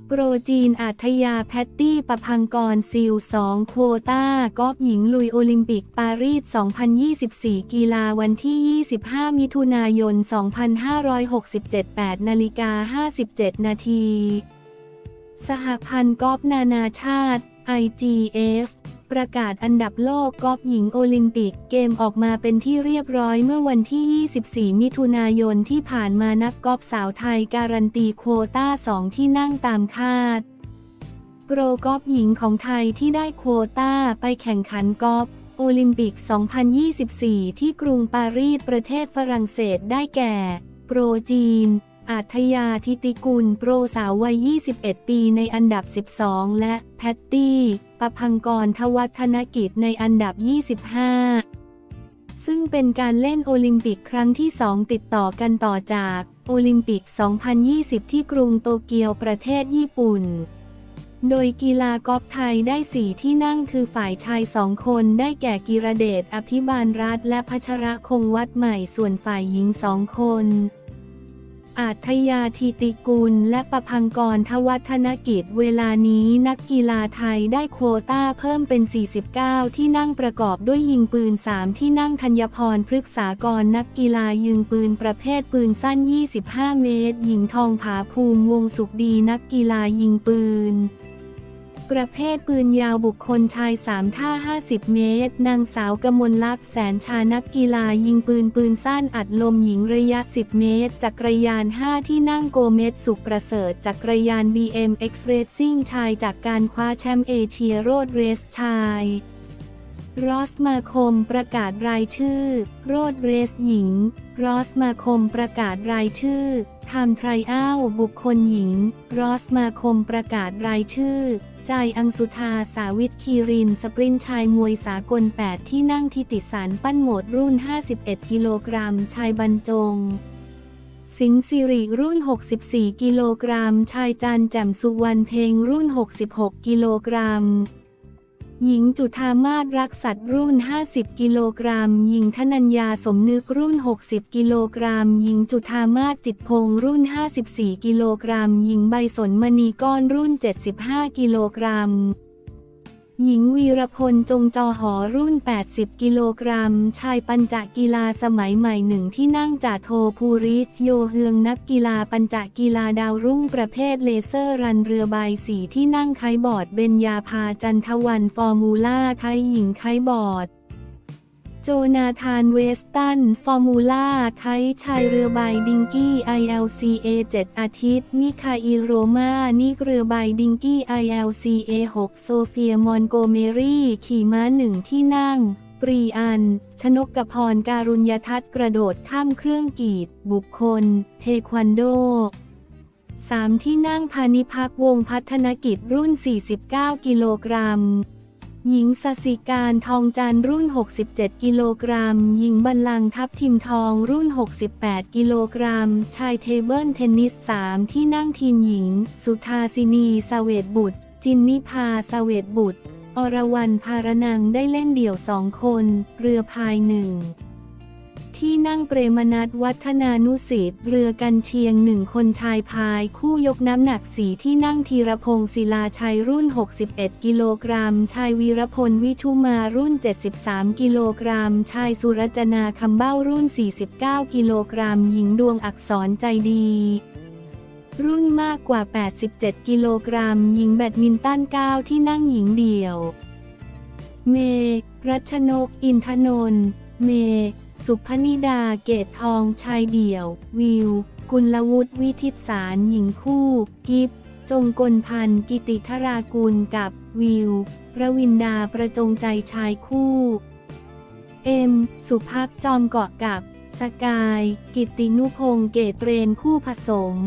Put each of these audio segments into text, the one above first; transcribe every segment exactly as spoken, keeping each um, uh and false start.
โปรจีนอาทยาแพตตี้ประภังกรซิลสองโควต้ากอล์ฟหญิงลุยโอลิมปิกปารีสสองพันยี่สิบสี่กีฬาวันที่ยี่สิบห้ามิถุนายนสองพันห้าร้อยหกสิบเจ็ด แปดนาฬิกาห้าสิบเจ็ดนาทีสหพันธ์กอล์ฟนานาชาติ ไอ จี เอฟ ประกาศอันดับโลกกอล์ฟหญิงโอลิมปิกเกมออกมาเป็นที่เรียบร้อยเมื่อวันที่ยี่สิบสี่มิถุนายนที่ผ่านมานักกอล์ฟสาวไทยการันตีโควต้าสองที่นั่งตามคาดโปรกอล์ฟหญิงของไทยที่ได้โควต้าไปแข่งขันกอล์ฟโอลิมปิกสองพันยี่สิบสี่ที่กรุงปารีสประเทศฝรั่งเศสได้แก่โปรจีนอาทยาธิติกุลโปรสาววัยยี่สิบเอ็ดปีในอันดับสิบสองและแพตตี้ประภังกรทวัฒนกิจในอันดับยี่สิบห้าซึ่งเป็นการเล่นโอลิมปิกครั้งที่สองติดต่อกันต่อจากโอลิมปิกสองพันยี่สิบที่กรุงโตเกียวประเทศญี่ปุ่นโดยกีฬากอล์ฟไทยได้สี่ที่นั่งคือฝ่ายชายสองคนได้แก่กิรเดชอภิบาลรัตน์และพัชรคงวัดใหม่ส่วนฝ่ายหญิงสองคนอาทยาธิติกุลและประภังกรทวัฒนกิจเวลานี้นักกีฬาไทยได้โควต้าเพิ่มเป็นสี่สิบเก้าที่นั่งประกอบด้วยยิงปืนสามที่นั่งธัญพรพฤกษากรนักกีฬายิงปืนประเภทปืนสั้นยี่สิบห้าเมตรหญิงทองผาภูมิวงสุขดีนักกีฬายิงปืนประเภทปืนยาวบุคคลชายสามท่าห้าสิบเมตรนางสาวกมลลักษณ์แสนชานักกีฬายิงปืนปืนสั้นอัดลมหญิงระยะสิบเมตรจักรยานห้าที่นั่งโกเมสสุขประเสริฐจักรยาน บี เอ็ม เอ็กซ์ Racing ชายจากการคว้าแชมป์เอเชียโรดเรสชายรอสมาคมประกาศรายชื่อโรดเรสหญิงรอสมาคมประกาศรายชื่อไทม์ไทรอัลบุคคลหญิงรอสมาคมประกาศรายชื่อใจอังสุธาสาวิทคีรินสปรินต์ชายมวยสากลแปดที่นั่งทิติสารปั้นโหมดรุ่นห้าสิบเอ็ดกิโลกรัมชายบรรจงสิงห์สิริรุ่นหกสิบสี่กิโลกรัมชายจันแจ่มสุวรรณเพ็งรุ่นหกสิบหกกิโลกรัมหญิงจุฑามาศรักษัตริย์รุ่นห้าสิบกิโลกรัมหญิงธนัญญาสมนึกรุ่นหกสิบกิโลกรัมหญิงจุฑามาศจิตพงษ์รุ่นห้าสิบสี่กิโลกรัมหญิงใบสนมณีก้อนรุ่นเจ็ดสิบห้ากิโลกรัมหญิงวีรพลจงจอหอรุ่นแปดสิบกิโลกรัมชายปัญจกีฬาสมัยใหม่หนึ่งที่นั่งจ่าโทภูริศโยเฮืองนักกีฬาปัญจกีฬาดาวรุ่งประเภทเลเซอร์รันเรือใบสีที่นั่งไคบอร์ดเบญญาภาจันทวันฟอร์มูล่าไคหญิงไคบอร์ดโจนาธานเวสตันฟอร์มูล่าไคชายเรือใบดิงกี้ ไอ แอล ซี เอ เจ็ดอาทิตย์มิคาอิลโรมานิกเรือใบดิงกี้ ไอ แอล ซี เอ หกโซเฟียมอนโกเมรี่ขี่ม้าหนึ่งที่นั่งปรีอันชนกพรการุญยทัศน์กระโดดข้ามเครื่องกีดบุคคลเทควันโดสามที่นั่งพานิพักวงพัฒนกิจรุ่นสี่สิบเก้ากิโลกรัมหญิงสศิการทองจันทร์รุ่นหกสิบเจ็ดกิโลกรัมหญิงบัลลังก์ทับทิมทองรุ่นหกสิบแปดกิโลกรัมชายเทเบิลเทนนิสสามที่นั่งทีมหญิงสุธาสินีเสเวตบุตรจินนิพาเสเวตบุตรอรวรรณภารนังได้เล่นเดี่ยวสองคนเรือพายหนึ่งที่นั่งเปรมนัสวัฒนานุสิทธิ์เรือกันเชียงหนึ่งคนชายพายคู่ยกน้ำหนักสีที่นั่งธีรพงศ์ศิลาชัยรุ่นหกสิบเอ็ดกิโลกรัมชายวีรพลวิชุมารุ่นเจ็ดสิบสามกิโลกรัมชายสุรจนาคำเบ้ารุ่นสี่สิบเก้ากิโลกรัมหญิงดวงอักษรใจดีรุ่นมากกว่าแปดสิบเจ็ดกิโลกรัมหญิงแบดมินตันเก้าที่นั่งหญิงเดี่ยวเมรัชนกอินทนนท์เมสุพนิดาเกตทองชายเดี่ยววิวกุลวุฒิวิทิตสารหญิงคู่กิฟจงกลพันธ์กิติธรากุลกับวิวประวินดาประจงใจชายคู่เอ็มสุภักจอมเกาะกับสกายกิตตินุพงษ์เกตเรนคู่ผสม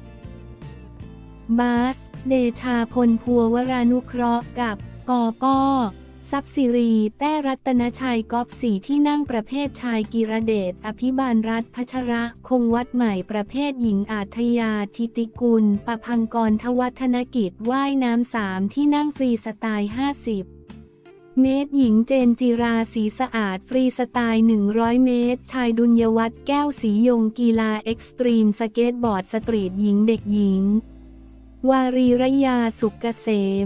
บาสเดชาพลพัววรานุเคราะห์กับปอป้อทรัพย์สิริแต้รัตนชัยกอล์ฟสี่ที่นั่งประเภทชายกิรเดชอภิบาลรัตน์พัชระคงวัดใหม่ประเภทหญิงอาทยาธิติกุลประภังกรทวัฒนกิจว่ายน้ำสามที่นั่งฟรีสไตล์ห้าสิบเมตรหญิงเจนจิราศรีสะอาดฟรีสไตล์หนึ่งร้อยเมตรชายดุลยวัฒน์แก้วศรียงกีฬาเอ็กซ์ตรีมสเกตบอร์ดสตรีทหญิงเด็กหญิงวารีรยาสุกเกษม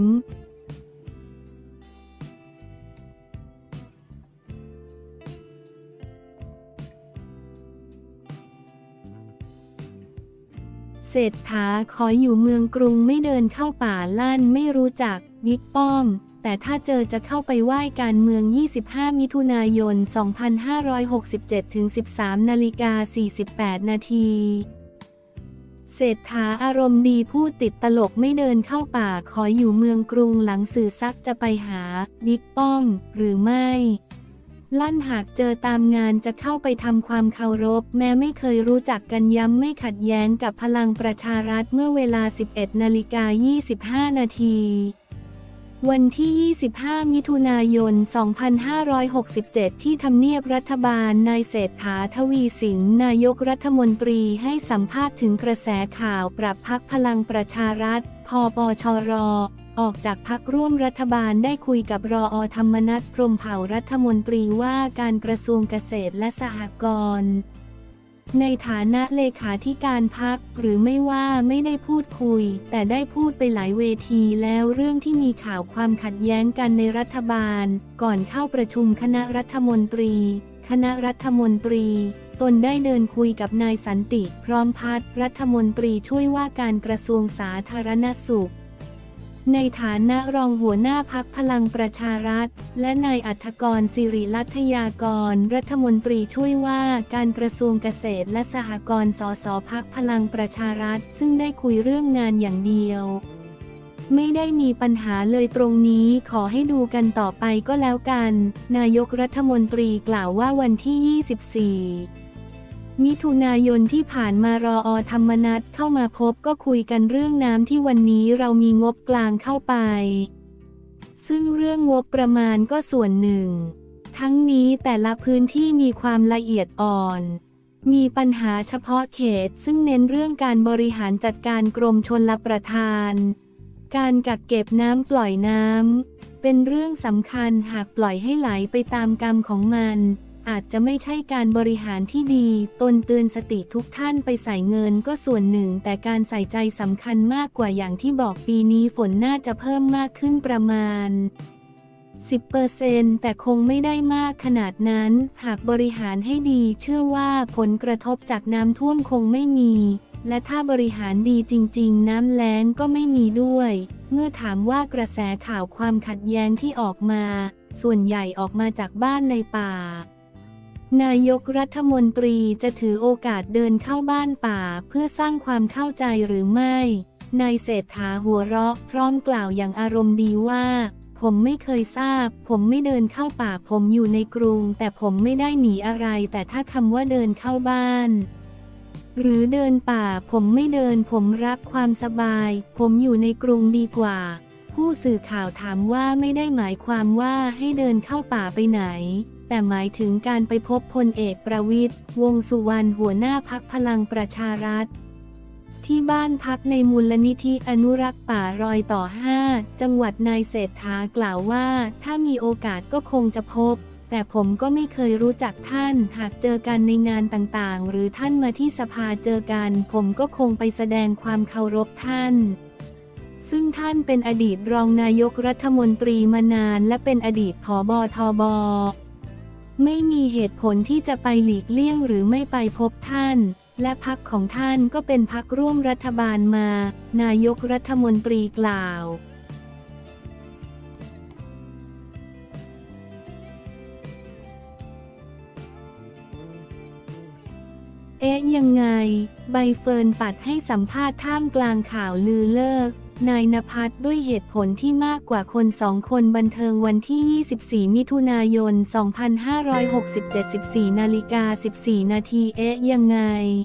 เศรษฐาขออยู่เมืองกรุงไม่เดินเข้าป่าลั่นไม่รู้จักบิ๊กป้อมแต่ถ้าเจอจะเข้าไปไหว้การเมืองยี่สิบห้ามิถุนายนสองพันห้าร้อยหกสิบเจ็ดถึง สิบสามนาฬิกาสี่สิบแปดนาทีเศรษฐาอารมณ์ดีพูดติดตลกไม่เดินเข้าป่าขออยู่เมืองกรุงหลังสื่อซักจะไปหาบิ๊กป้อมหรือไม่ลั่นหากเจอตามงานจะเข้าไปทำความเคารพแม้ไม่เคยรู้จักกันย้ำไม่ขัดแย้งกับพลังประชารัฐเมื่อเวลา สิบเอ็ดนาฬิกายี่สิบห้านาทีวันที่ ยี่สิบห้า มิถุนายน สองพันห้าร้อยหกสิบเจ็ด ที่ทำเนียบรัฐบาลนายเศรษฐาทวีสินนายกรัฐมนตรีให้สัมภาษณ์ถึงกระแสข่าวปรับพรรคพลังประชารัฐพปชรออกจากพรรคร่วมรัฐบาลได้คุยกับรอ.ธรรมนัส พรหมเผ่ารัฐมนตรีว่าการกระทรวงเกษตรและสหกรณ์ในฐานะเลขาธิการพรรคหรือไม่ว่าไม่ได้พูดคุยแต่ได้พูดไปหลายเวทีแล้วเรื่องที่มีข่าวความขัดแย้งกันในรัฐบาลก่อนเข้าประชุมคณะรัฐมนตรีคณะรัฐมนตรีตนได้เดินคุยกับนายสันติพร้อมพัฒน์รัฐมนตรีช่วยว่าการกระทรวงสาธารณสุขในฐานะรองหัวหน้าพรรคพลังประชารัฐและนายอัฐกรศิริลัทยากรรัฐมนตรีช่วยว่าการกระทรวงเกษตรและสหกรณ์สสพรรคพลังประชารัฐซึ่งได้คุยเรื่องงานอย่างเดียวไม่ได้มีปัญหาเลยตรงนี้ขอให้ดูกันต่อไปก็แล้วกันนายกรัฐมนตรีกล่าวว่าวันที่ ยี่สิบสี่มิถุนายนที่ผ่านมารอ.ธรรมนัสเข้ามาพบก็คุยกันเรื่องน้ำที่วันนี้เรามีงบกลางเข้าไปซึ่งเรื่องงบประมาณก็ส่วนหนึ่งทั้งนี้แต่ละพื้นที่มีความละเอียดอ่อนมีปัญหาเฉพาะเขตซึ่งเน้นเรื่องการบริหารจัดการกรมชลประทานการกักเก็บน้ำปล่อยน้ำเป็นเรื่องสำคัญหากปล่อยให้ไหลไปตามกรรมของมันอาจจะไม่ใช่การบริหารที่ดีตนเตือนสติทุกท่านไปใส่เงินก็ส่วนหนึ่งแต่การใส่ใจสำคัญมากกว่าอย่างที่บอกปีนี้ฝนน่าจะเพิ่มมากขึ้นประมาณ สิบเปอร์เซ็นต์ แต่คงไม่ได้มากขนาดนั้นหากบริหารให้ดีเชื่อว่าผลกระทบจากน้ำท่วมคงไม่มีและถ้าบริหารดีจริงๆน้ำแล้งก็ไม่มีด้วยเมื่อถามว่ากระแสข่าวความขัดแย้งที่ออกมาส่วนใหญ่ออกมาจากบ้านในป่านายกรัฐมนตรีจะถือโอกาสเดินเข้าบ้านป่าเพื่อสร้างความเข้าใจหรือไม่นายเศรษฐาหัวเราะพร้อมกล่าวอย่างอารมณ์ดีว่าผมไม่เคยทราบผมไม่เดินเข้าป่าผมอยู่ในกรุงแต่ผมไม่ได้หนีอะไรแต่ถ้าคำว่าเดินเข้าบ้านหรือเดินป่าผมไม่เดินผมรักความสบายผมอยู่ในกรุงดีกว่าผู้สื่อข่าวถามว่าไม่ได้หมายความว่าให้เดินเข้าป่าไปไหนแต่หมายถึงการไปพบพลเอกประวิตรวงษ์สุวรรณหัวหน้าพรรคพลังประชารัฐที่บ้านพักในมูลนิธิอนุรักษ์ป่ารอยต่อห้าจังหวัดนายเศรษฐากล่าวว่าถ้ามีโอกาสก็คงจะพบแต่ผมก็ไม่เคยรู้จักท่านหากเจอกันในงานต่างๆหรือท่านมาที่สภาเจอกันผมก็คงไปแสดงความเคารพท่านซึ่งท่านเป็นอดีตรองนายกรัฐมนตรีมานานและเป็นอดีตผบ.ทบ.ไม่มีเหตุผลที่จะไปหลีกเลี่ยงหรือไม่ไปพบท่านและพรรคของท่านก็เป็นพรรคร่วมรัฐบาลมานายกรัฐมนตรีกล่าวเอ๊ะยังไงใบเฟิร์นปัดให้สัมภาษณ์ท่ามกลางข่าวลือเลิกนายณภัทรด้วยเหตุผลที่มากกว่าคนสองคนบันเทิงวันที่ ยี่สิบสี่ มิถุนายน สองพันห้าร้อยหกสิบเจ็ด สิบสี่นาฬิกาสิบสี่นาทีเอ๊ะยังไง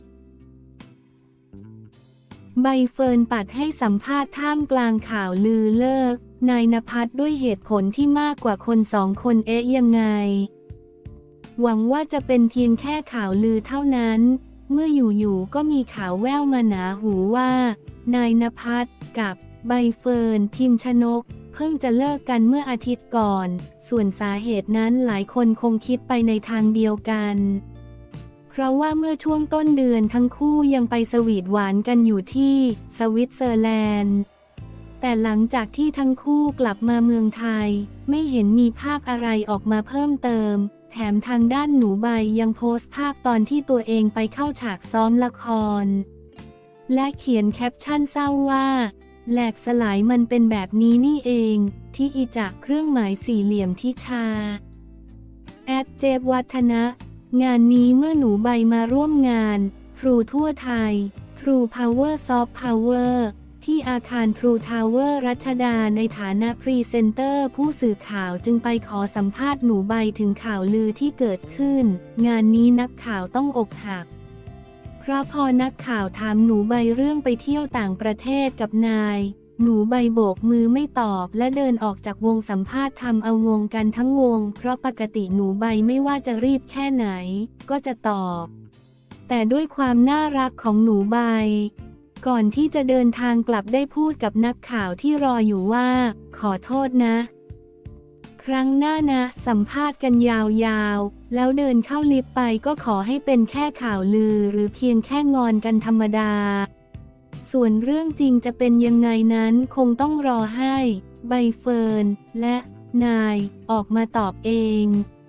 ใบเฟิร์นปัดให้สัมภาษณ์ท่ามกลางข่าวลือเลิกนายณภัทรด้วยเหตุผลที่มากกว่าคนสองคนเอ๊ะยังไงหวังว่าจะเป็นเพียงแค่ข่าวลือเท่านั้นเมื่ออยู่ๆก็มีข่าวแว่วมาหนาหูว่านายณภัทรกับใบเฟิร์นพิมชนกเพิ่งจะเลิกกันเมื่ออาทิตย์ก่อนส่วนสาเหตุนั้นหลายคนคงคิดไปในทางเดียวกันเพราะว่าเมื่อช่วงต้นเดือนทั้งคู่ยังไปสวีทหวานกันอยู่ที่สวิตเซอร์แลนด์แต่หลังจากที่ทั้งคู่กลับมาเมืองไทยไม่เห็นมีภาพอะไรออกมาเพิ่มเติมแถมทางด้านหนูใบยังโพสต์ภาพตอนที่ตัวเองไปเข้าฉากซ้อมละครและเขียนแคปชั่นเศร้าว่าแหลกสลายมันเป็นแบบนี้นี่เองที่อีจากเครื่องหมายสี่เหลี่ยมทิชาแอดเจฟวัฒนะงานนี้เมื่อหนูใบมาร่วมงานทรูทั่วไทย True Power Soft Power ที่อาคาร True Tower รัชดาในฐานะพรีเซนเตอร์ผู้สื่อข่าวจึงไปขอสัมภาษณ์หนูใบถึงข่าวลือที่เกิดขึ้นงานนี้นักข่าวต้องอกหักเพราะพอนักข่าวถามหนูใบเรื่องไปเที่ยวต่างประเทศกับนายหนูใบโบกมือไม่ตอบและเดินออกจากวงสัมภาษณ์ทำเอางงกันทั้งวงเพราะปกติหนูใบไม่ว่าจะรีบแค่ไหนก็จะตอบแต่ด้วยความน่ารักของหนูใบก่อนที่จะเดินทางกลับได้พูดกับนักข่าวที่รออยู่ว่าขอโทษนะครั้งหน้านะสัมภาษณ์กันยาวๆแล้วเดินเข้าลิฟต์ไปก็ขอให้เป็นแค่ข่าวลือหรือเพียงแค่งอนกันธรรมดาส่วนเรื่องจริงจะเป็นยังไงนั้นคงต้องรอให้ใบเฟิร์นและนายออกมาตอบเอง